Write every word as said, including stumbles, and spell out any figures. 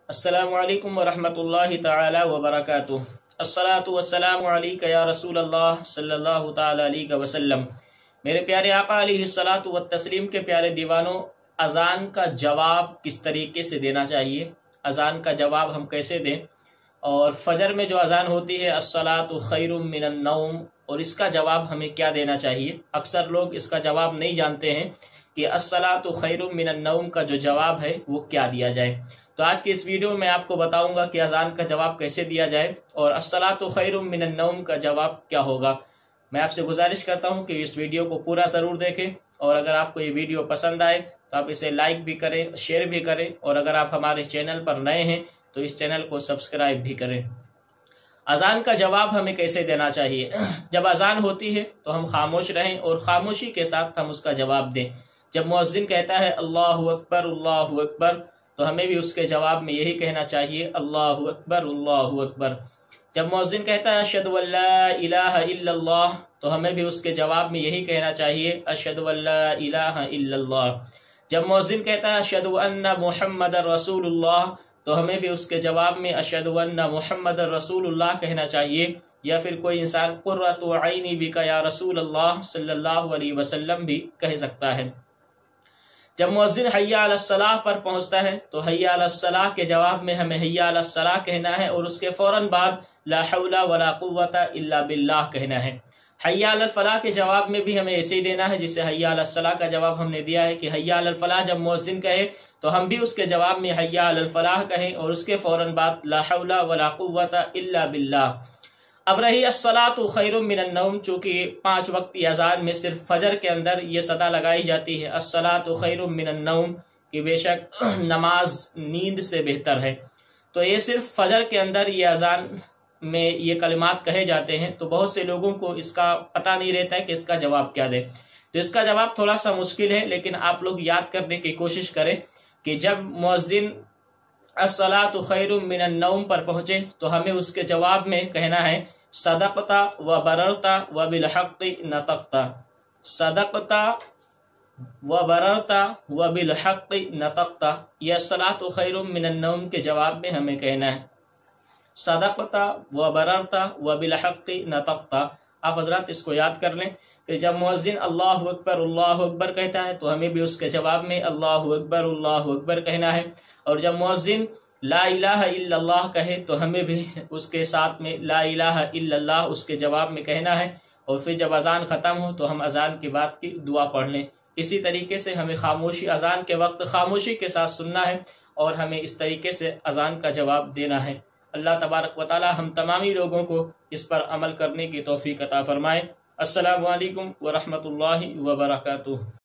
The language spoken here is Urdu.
السلام علیکم ورحمۃ اللہ تعالی وبرکاتہ۔ الصلاۃ والسلام علیک یا رسول اللہ صلی اللہ تعالی علیہ وسلم۔ میرے پیارے آقا علیہ الصلاۃ والتسلیم کے پیارے دیوانوں، اذان کا جواب کس طریقے سے دینا چاہیے، اذان کا جواب ہم کیسے دیں، اور فجر میں جو اذان ہوتی ہے الصلاۃ خیر من النوم، اور اس کا جواب ہمیں کیا دینا چاہیے۔ اکثر لوگ اس کا جواب نہیں جانتے ہیں کہ الصلاۃ خیر من النوم کا جو جواب ہے وہ کیا دیا جائے۔ تو آج کی اس ویڈیو میں آپ کو بتاؤں گا کہ اذان کا جواب کیسے دیا جائے اور الصلاۃ خیر من النوم کا جواب کیا ہوگا۔ میں آپ سے گزارش کرتا ہوں کہ اس ویڈیو کو پورا ضرور دیکھیں، اور اگر آپ کو یہ ویڈیو پسند آئے تو آپ اسے لائک بھی کریں، شیئر بھی کریں، اور اگر آپ ہمارے چینل پر نئے ہیں تو اس چینل کو سبسکرائب بھی کریں۔ اذان کا جواب ہمیں کیسے دینا چاہیے؟ جب اذان ہوتی ہے تو ہم خاموش رہیں اور خاموشی کے ساتھ ہم اس کا جواب دیں۔ جب مؤذن کہتا ہے اللہ اکبر اللہ اکبر، تو ہمیں بھی اس کے جواب میں یہی کہنا چاہیے اللہ اکبر اللہ اکبر۔ جب مؤذن کہتا ہے اشہد ان لا الہ الا اللہ، تو ہمیں بھی اس کے جواب میں یہی کہنا چاہیے اشہد ان لا الہ الا اللہ۔ جب مؤذن کہتا ہے اشہد ان محمد رسول اللہ، تو ہمیں بھی اس کے جواب میں اشہد ان محمد رسول اللہ کہنا چاہیے، یا پھر کوئی انسان قرۃ عینی بک یا رسول اللہ صلی اللہ علیہ وسلم بھی کہہ سکتا ہے۔ جب مؤذن حی علی الصلاۃ پر پہنچتا ہے تو حی علی الصلاۃ کے جواب میں ہمیں حی علی الصلاۃ کہنا ہے، اور اس کے فوراً بعد لا حول ولا قوت الا باللہ کہنا ہے۔ حی علی الفلاح کے جواب میں بھی ہمیں ایسے ہی دینا ہے جسے حی علی الصلاۃ کا جواب ہم نے دیا ہے کہ حی علی الفلاح جب مؤذن کہے تو ہم بھی اس کے جواب میں حی علی الفلاح کہیں، اور اس کے فوراً بعد لا حول ولا قوت الا باللہ۔ اب رہی الصلاۃ خیر من النوم، چونکہ پانچ وقتی اذان میں صرف فجر کے اندر یہ صدا لگائی جاتی ہے الصلاۃ خیر من النوم، کہ بے شک نماز نیند سے بہتر ہے، تو یہ صرف فجر کے اندر یہ اذان میں یہ کلمات کہے جاتے ہیں، تو بہت سے لوگوں کو اس کا پتہ نہیں رہتا ہے کہ اس کا جواب کیا دے۔ تو اس کا جواب تھوڑا سا مشکل ہے، لیکن آپ لوگ یاد کرنے کی کوشش کریں کہ جب مؤذن الصلاۃ خیر من النوم پر پہنچے تو ہمیں اس کے جواب میں کہنا ہے صدقتا و بررتا و بالحق نطقتا، صدقتا و بررتا و بالحق نطقتا، یہ الصلاۃ خیر من النوم کے جواب میں ہمیں کہنا ہے صدقتا و بررتا و بالحق نطقتا۔ آپ حضرات اس کو یاد کر لیں کہ جب مؤذن اللہ اکبر اللہ اکبر کہتا ہے تو ہمیں بھی اس کے جواب میں اللہ اکبر اللہ اکبر کہنا ہے، اور جب مؤذن لا الہ الا اللہ کہے تو ہمیں بھی اس کے ساتھ میں لا الہ الا اللہ اس کے جواب میں کہنا ہے، اور پھر جب اذان ختم ہو تو ہم اذان کے بعد کی دعا پڑھ لیں۔ اسی طریقے سے ہمیں خاموشی اذان کے وقت خاموشی کے ساتھ سننا ہے، اور ہمیں اس طریقے سے اذان کا جواب دینا ہے۔ اللہ تبارک و تعالی ہم تمامی لوگوں کو اس پر عمل کرنے کی توفیق عطا فرمائے۔ السلام علیکم ورحمۃ اللہ وبرکاتہ۔